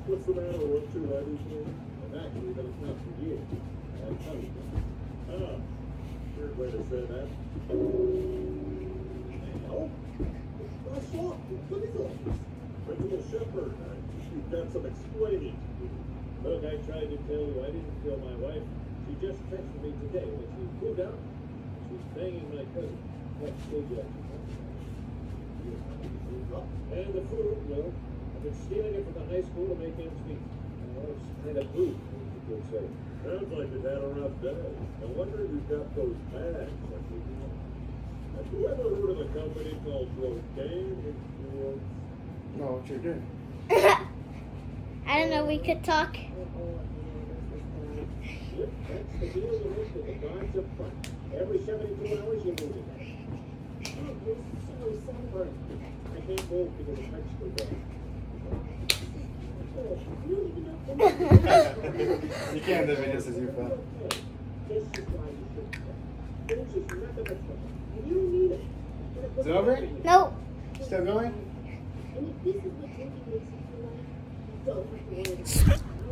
What's the matter? What you ready for? And actually, that it's not for you. I'm telling you. Ah, weird way to say that. Well, I saw police office. Principal Shepard, you've got some explaining to do. Look, I tried to tell you I didn't kill my wife. She just texted me today when she moved out. She's banging my cousin. What stage you actually and the food, well, I've been stealing it from the high school to make ends meet. It's kind of rude, you could say. Sounds like you've had a rough day. No wonder you've got those bags. Have you ever heard of a company called Rogaine Insurance? No, what you're doing? I don't know, we could talk. Yep, that's the deal with it with the guards up front. Every 72 hours you move it. Oh, you're so sunburned. I can't move because it hurts too bad. You can't live it just as you felt. This is why you should come. This is nothing but trouble. And you don't need it. Is it over? No. Still going? And if this is what drinking makes you feel like, don't have to worry about it.